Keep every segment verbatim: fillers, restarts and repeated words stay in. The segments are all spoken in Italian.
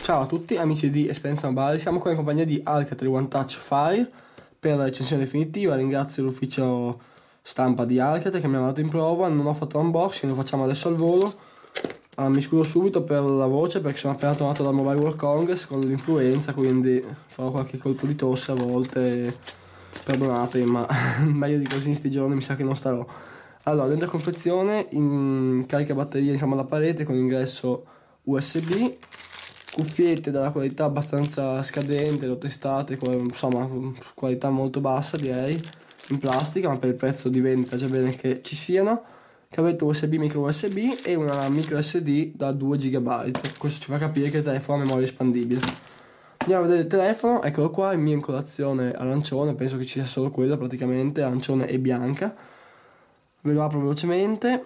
Ciao a tutti amici di Esperienza Mobile, siamo qua in compagnia di Alcatel One Touch Fire per la recensione definitiva. Ringrazio l'ufficio stampa di Alcatel che mi ha dato in prova, non ho fatto unboxing, lo facciamo adesso al volo. Ah, mi scuso subito per la voce perché sono appena tornato dal Mobile World Congress con l'influenza, quindi farò qualche colpo di tosse a volte, perdonatemi, ma meglio di così in sti giorni mi sa che non starò. Allora, dentro la confezione in carica batteria, diciamo, alla parete con ingresso U S B, cuffiette dalla qualità abbastanza scadente, le ho testate, insomma qualità molto bassa direi, in plastica, ma per il prezzo di vendita già bene che ci siano. Cavetto U S B, micro U S B e una micro S D da due giga byte. Questo ci fa capire che il telefono ha memoria espandibile. Andiamo a vedere il telefono, eccolo qua, il mio in colorazione arancione, penso che ci sia solo quella praticamente, arancione e bianca. Ve lo apro velocemente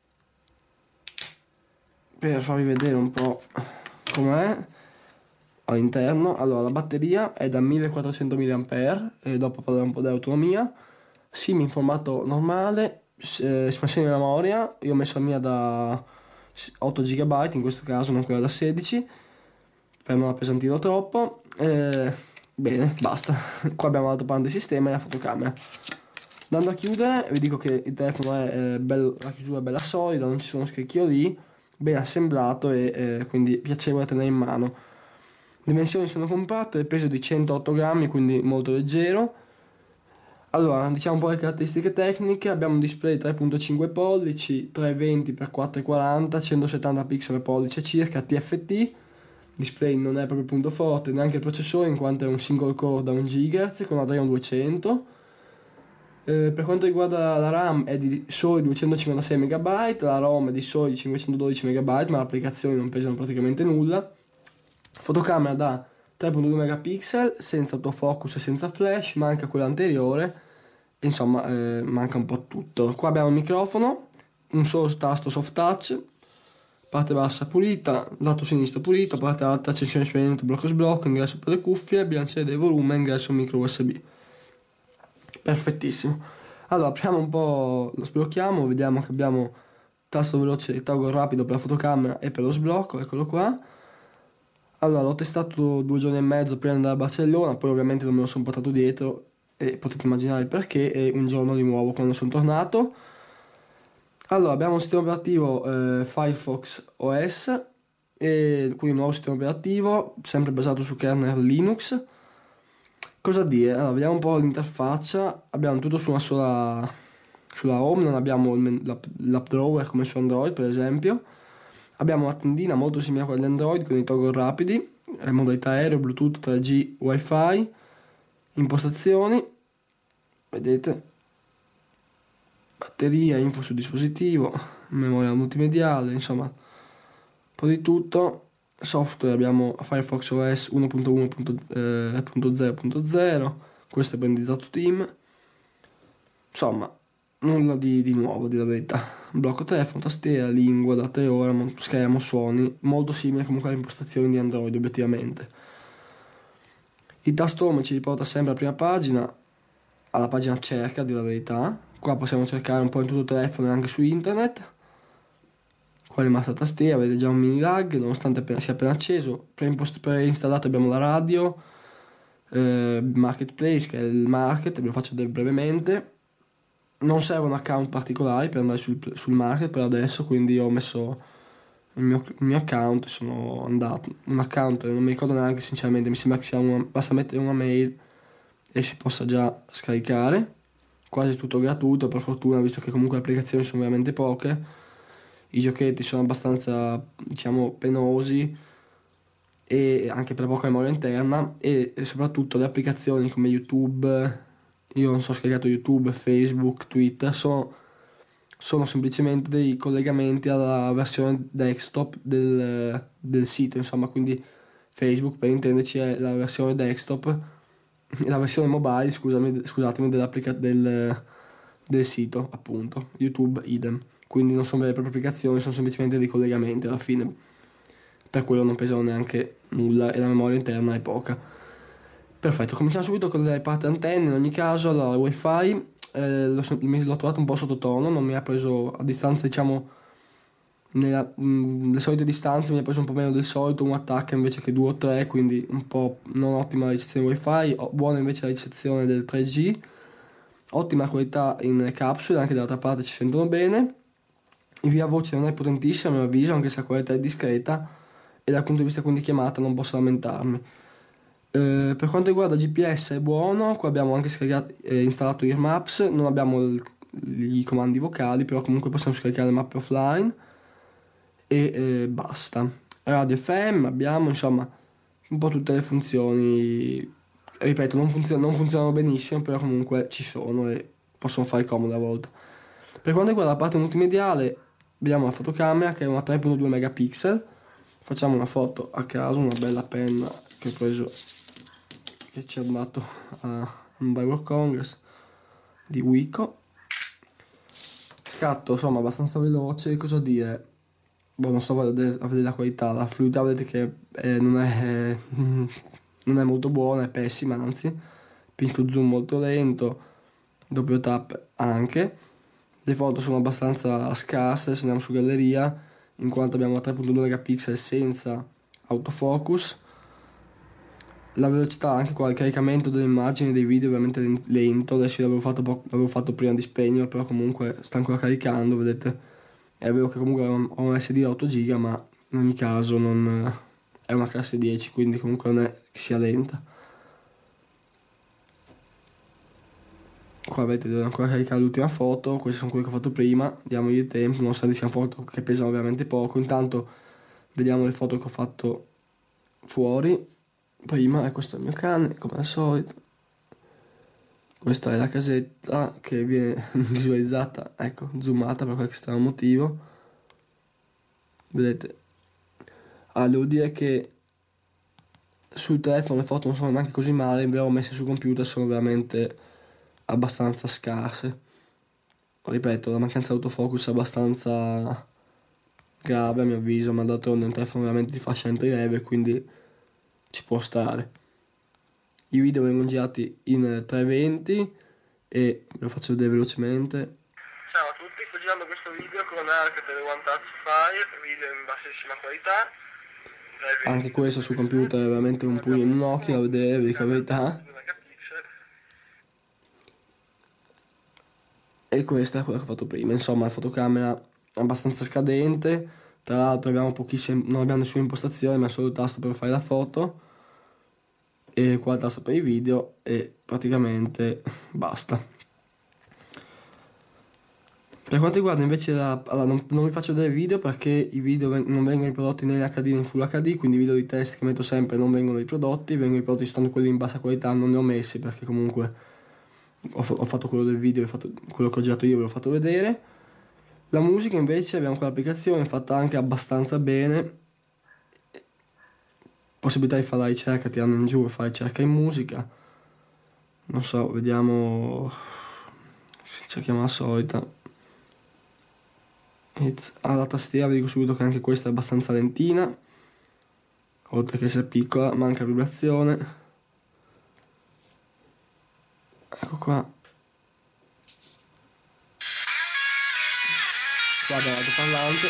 per farvi vedere un po' com'è all'interno. Allora, la batteria è da millequattrocento milliampere e dopo parlerò un po' dell'autonomia. SIM in formato normale, eh, espansione di memoria, io ho messo la mia da otto giga byte in questo caso, non quella da sedici, per non appesantirlo troppo. Eh, bene, basta. Qua abbiamo l'altro parte del sistema e la fotocamera. Andando a chiudere, vi dico che il telefono è eh, bello, la chiusura è bella solida, non ci sono scricchioli, ben assemblato e eh, quindi piacevole tenere in mano. Dimensioni sono compatte, il peso è di centootto grammi, quindi molto leggero. Allora, diciamo un po' le caratteristiche tecniche. Abbiamo un display tre virgola cinque pollici, trecentoventi per quattrocentoquaranta, centosettanta pixel per pollice circa, T F T. Display non è proprio il punto forte, neanche il processore, in quanto è un single core da un gigahertz con Adreno duecento. Eh, per quanto riguarda la RAM è di soli duecentocinquantasei megabyte, la ROM è di soli cinquecentododici megabyte, ma le applicazioni non pesano praticamente nulla. Fotocamera da tre virgola due megapixel, senza autofocus e senza flash, manca quella anteriore, insomma eh, manca un po' tutto. Qua abbiamo il microfono, un solo tasto soft touch, parte bassa pulita, lato sinistro pulito, parte alta accensione spento, blocco sblocco, ingresso per le cuffie, bilanciere del volume, ingresso micro U S B. Perfettissimo. Allora apriamo un po', lo sblocchiamo, vediamo che abbiamo tasto veloce e toggle rapido per la fotocamera e per lo sblocco, eccolo qua. Allora l'ho testato due giorni e mezzo prima di andare a Barcellona, poi ovviamente non me lo sono portato dietro e potete immaginare il perché, e un giorno di nuovo quando sono tornato. Allora abbiamo un sistema operativo eh, Firefox O S, e quindi un nuovo sistema operativo sempre basato su kernel Linux. Cosa dire? Allora, vediamo un po' l'interfaccia. Abbiamo tutto su una sola, sulla home, non abbiamo l'app, l'app drawer come su Android per esempio. Abbiamo una tendina molto simile a quella di Android con i toggle rapidi, modalità aereo, Bluetooth, tre G, Wi-Fi, impostazioni, vedete, batteria, info sul dispositivo, memoria multimediale, insomma un po' di tutto. Software abbiamo Firefox O S uno punto uno punto zero punto zero, questo è brandizzato Team, insomma nulla di, di nuovo, di la verità. Blocco telefono, tastiera, lingua, data e ora, schermo, suoni, molto simile comunque alle impostazioni di Android obiettivamente. Il tasto home ci riporta sempre alla prima pagina, alla pagina cerca di la verità. Qua possiamo cercare un po' in tutto il telefono e anche su internet. Qua è rimasta la tastiera, vedete già un mini lag nonostante appena, sia appena acceso. Preinstallato abbiamo la radio, eh, Marketplace che è il market, ve lo faccio vedere brevemente. Non servono account particolari per andare sul, sul market per adesso, quindi ho messo il mio, il mio account, sono andato, un account, non mi ricordo neanche sinceramente, mi sembra che sia una, basta mettere una mail e si possa già scaricare, quasi tutto gratuito per fortuna, visto che comunque le applicazioni sono veramente poche, i giochetti sono abbastanza, diciamo, penosi e anche per poca memoria interna, e, e soprattutto le applicazioni come YouTube, io non so, ho scaricato YouTube, Facebook, Twitter, sono, sono semplicemente dei collegamenti alla versione desktop del, del sito, insomma, quindi Facebook per intenderci è la versione desktop, la versione mobile, scusami, scusatemi, dell'applica- del, del sito, appunto. YouTube idem, quindi non sono vere e proprie applicazioni, sono semplicemente dei collegamenti alla fine, per quello non pesano neanche nulla e la memoria interna è poca. Perfetto, cominciamo subito con le parte antenne. In ogni caso, allora, il wifi eh, l'ho, l'ho trovato un po' sottotono, non mi ha preso a distanza, diciamo, nella, mh, le solite distanze mi ha preso un po' meno del solito, un attacco invece che due o tre, quindi un po' non ottima la ricezione wifi, o- buona invece la ricezione del tre G, ottima qualità in capsule, anche dall'altra parte ci sentono bene. Il via voce non è potentissimo a mio avviso, anche se la qualità è discreta, e dal punto di vista quindi chiamata non posso lamentarmi. Eh, per quanto riguarda G P S è buono, qua abbiamo anche scaricato, eh, installato Earmaps, non abbiamo il- i comandi vocali, però comunque possiamo scaricare le mappe offline e eh, basta. Radio F M abbiamo, insomma, un po' tutte le funzioni, ripeto, non, funzio- non funzionano benissimo, però comunque ci sono e possono fare comodo a volte. Per quanto riguarda la parte multimediale, vediamo la fotocamera che è una tre virgola due megapixel. Facciamo una foto a caso, una bella penna che ho preso, che ci ha dato a Mobile World Congress di Wiko. Scatto insomma abbastanza veloce, cosa dire? Boh, non sto a vedere, a vedere la qualità, la fluidità vedete che eh, non, è, non è molto buona, è pessima anzi, pinch zoom molto lento, doppio tap anche. Le foto sono abbastanza scarse se andiamo su galleria, in quanto abbiamo una tre virgola due megapixel senza autofocus. La velocità anche qua, il caricamento delle immagini e dei video è veramente lento, adesso l'avevo fatto, po- l'avevo fatto prima di spegnerlo, però comunque sta ancora caricando, vedete. È vero che comunque ho un S D da otto giga, ma in ogni caso non è una classe dieci, quindi comunque non è che sia lenta. Qua vedete, devo ancora caricare l'ultima foto, queste sono quelle che ho fatto prima, diamogli il tempo, nonostante siano foto che pesano ovviamente poco. Intanto vediamo le foto che ho fatto fuori prima, e questo è il mio cane, come al solito. Questa è la casetta che viene visualizzata, ecco, zoomata per qualche strano motivo. Vedete? Ah, devo dire che sul telefono le foto non sono neanche così male, invece messe sul computer sono veramente abbastanza scarse. Ripeto, la mancanza di autofocus è abbastanza grave a mio avviso, ma d'altronde un telefono veramente di fascia entry level, quindi ci può stare. I video vengono girati in trecentoventi e ve lo faccio vedere velocemente. Ciao a tutti, sto girando questo video con Alcatel One Touch Fire, video in bassissima qualità. Anche questo sul computer è veramente un pugno in un occhio da vedere, vi dico la verità. E questa è quella che ho fatto prima, insomma la fotocamera è abbastanza scadente, tra l'altro abbiamo pochissime, non abbiamo nessuna impostazione, ma solo il tasto per fare la foto e qua il tasto per i video e praticamente basta. Per quanto riguarda invece la, allora non, non vi faccio vedere video perché i video ven- non vengono riprodotti né in H D né in Full H D, quindi i video di test che metto sempre non vengono riprodotti, vengono riprodotti soltanto quelli in bassa qualità, non ne ho messi perché comunque ho, ho fatto quello del video, ho fatto, quello che ho girato io ve l'ho fatto vedere. La musica invece abbiamo quell'applicazione fatta anche abbastanza bene, possibilità di fare la ricerca tirando in giù e fare ricerca in musica, non so, vediamo, cerchiamo la solita. Alla tastiera vi dico subito che anche questa è abbastanza lentina, oltre che essere piccola, manca vibrazione. Ecco qua. Guarda l'altoparlante.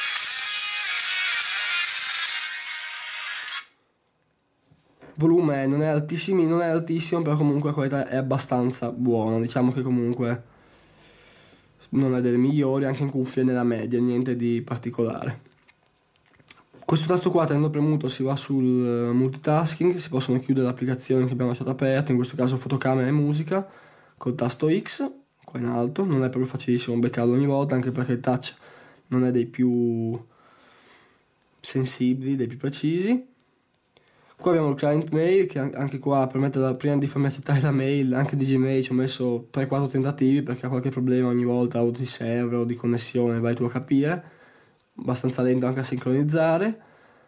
Volume non è altissimo, non è altissimo, però comunque la qualità è abbastanza buona, diciamo che comunque non è delle migliori, anche in cuffie nella media, niente di particolare. Questo tasto qua, tenendo premuto, si va sul multitasking, si possono chiudere le applicazioni che abbiamo lasciato aperte, in questo caso fotocamera e musica, col tasto X, qua in alto, non è proprio facilissimo beccarlo ogni volta, anche perché il touch non è dei più sensibili, dei più precisi. Qua abbiamo il client mail che anche qua permette da, prima di farmi accettare la mail, anche di Gmail ci ho messo tre quattro tentativi perché ha qualche problema ogni volta o di server o di connessione, vai tu a capire, abbastanza lento anche a sincronizzare.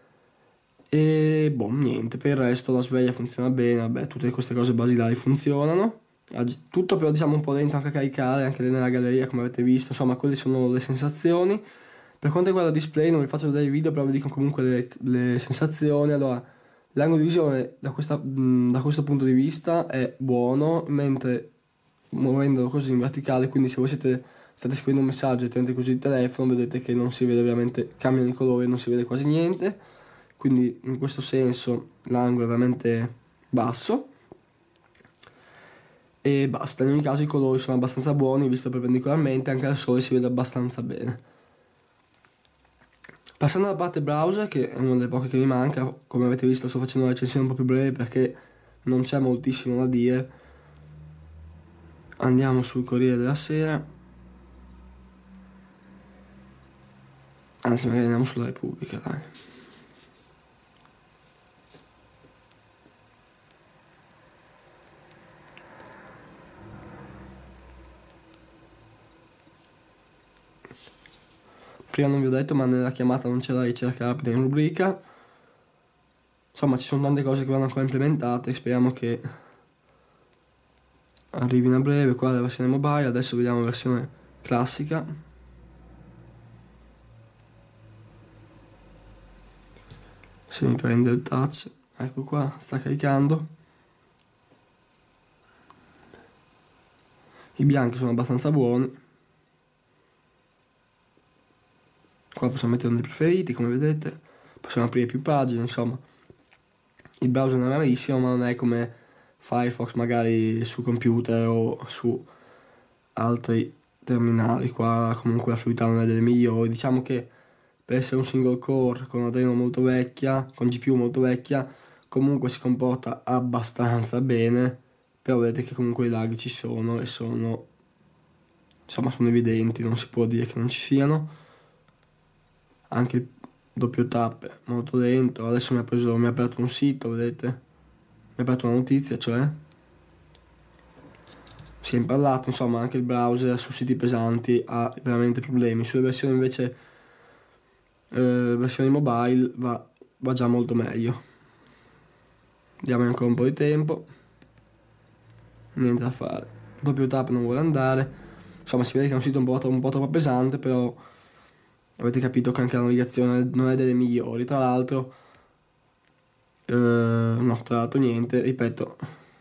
E boh, niente, per il resto la sveglia funziona bene, vabbè, tutte queste cose basilari funzionano. Tutto però diciamo un po' lento anche a caricare, anche nella galleria come avete visto, insomma quelle sono le sensazioni. Per quanto riguarda il display non vi faccio vedere i video, però vi dico comunque le, le sensazioni. Allora, l'angolo di visione da, questa, da questo punto di vista è buono, mentre muovendolo così in verticale, quindi se voi siete state scrivendo un messaggio e tenete così il telefono, vedete che non si vede veramente, cambiano i colori, non si vede quasi niente, quindi in questo senso l'angolo è veramente basso e basta. In ogni caso i colori sono abbastanza buoni, visto perpendicolarmente, anche al sole si vede abbastanza bene. Passando alla parte browser, che è una delle poche che mi manca, come avete visto sto facendo una recensione un po' più breve perché non c'è moltissimo da dire. Andiamo sul Corriere della Sera, anzi magari andiamo sulla Repubblica, dai. Prima non vi ho detto, ma nella chiamata non c'è la ricerca rapida in rubrica. Insomma, ci sono tante cose che vanno ancora implementate, speriamo che arrivino a breve. Qua la versione mobile, adesso vediamo la versione classica. Se mi prende il touch, ecco qua, sta caricando. I bianchi sono abbastanza buoni. Qua possiamo mettere nei preferiti, come vedete, possiamo aprire più pagine, insomma. Il browser non è malissimo, ma non è come Firefox magari su computer o su altri terminali. Qua comunque la fluidità non è delle migliori. Diciamo che per essere un single core con una Adreno molto vecchia, con G P U molto vecchia, comunque si comporta abbastanza bene, però vedete che comunque i lag ci sono e sono, insomma, sono evidenti, non si può dire che non ci siano. Anche il doppio tap è molto lento. Adesso mi ha preso, mi ha aperto un sito, vedete? Mi ha aperto una notizia, cioè si è impallato. Insomma, anche il browser su siti pesanti ha veramente problemi. Sulle versioni invece eh, versioni mobile va, va già molto meglio. Diamo ancora un po' di tempo. Niente da fare. Il doppio tap non vuole andare. Insomma, si vede che è un sito un po', un po' troppo pesante, però avete capito che anche la navigazione non è delle migliori. Tra l'altro, eh, no, tra l'altro niente, ripeto.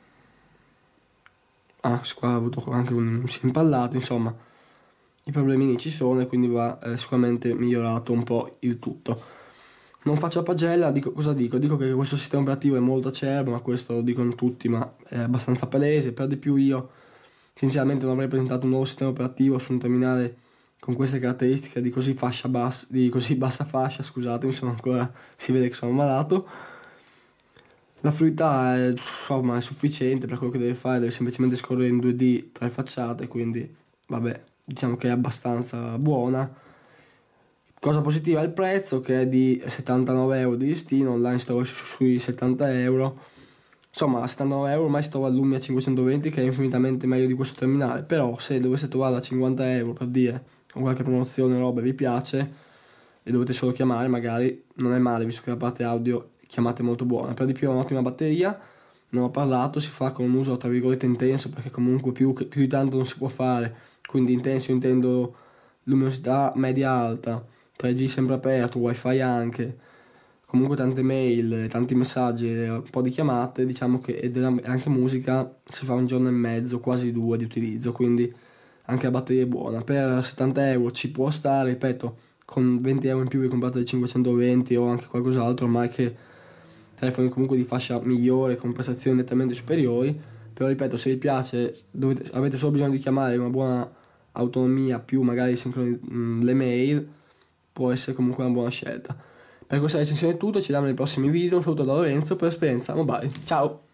Ah, qua ha avuto anche un, si è impallato, insomma, i problemini ci sono e quindi va eh, sicuramente migliorato un po' il tutto. Non faccio la pagella, dico, cosa dico? Dico che questo sistema operativo è molto acerbo, ma questo lo dicono tutti, ma è abbastanza palese. Per di più io, sinceramente, non avrei presentato un nuovo sistema operativo su un terminale con queste caratteristiche di così fascia bassa, di così bassa fascia, scusatemi, sono ancora, si vede che sono malato. La fluidità è, insomma, è sufficiente per quello che deve fare, deve semplicemente scorrere in due D tra le facciate, quindi vabbè, diciamo che è abbastanza buona. Cosa positiva è il prezzo, che è di settantanove euro di listino, online si trova su, sui settanta euro. Insomma, a settantanove euro ormai si trova il Lumia cinquecentoventi, che è infinitamente meglio di questo terminale, però se doveste trovarla a cinquanta euro, per dire, con qualche promozione o roba vi piace e dovete solo chiamare, magari non è male, visto che la parte audio chiamate molto buona. Per di più è un'ottima batteria, non ho parlato, si fa con un uso tra virgolette intenso, perché comunque più, più di tanto non si può fare, quindi intenso intendo luminosità media alta, tre G sempre aperto, wifi anche, comunque tante mail, tanti messaggi, un po' di chiamate, diciamo che e della, anche musica si fa un giorno e mezzo, quasi due di utilizzo, quindi anche la batteria è buona. Per settanta euro ci può stare, ripeto, con venti euro in più vi comprate il cinquecentoventi o anche qualcos'altro, ormai che telefoni comunque di fascia migliore con prestazioni nettamente superiori. Però ripeto, se vi piace, dovete, avete solo bisogno di chiamare, una buona autonomia più magari sincroni, mh, le mail, può essere comunque una buona scelta. Per questa recensione è tutto, ci vediamo nei prossimi video. Un saluto da Lorenzo per Esperienza Mobile, ciao!